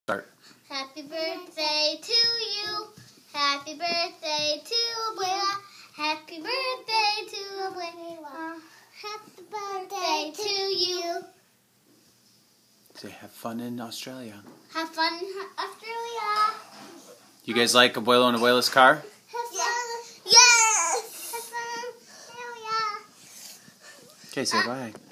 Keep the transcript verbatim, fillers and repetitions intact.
Start. Happy birthday to you. Happy birthday to Abuela. Happy birthday to Abuela. Happy birthday to you. Say, have fun in Australia. Have fun in Australia. You guys like Abuelo and Abuela's car? Have fun. Yes. Have fun in Australia. Okay, say bye.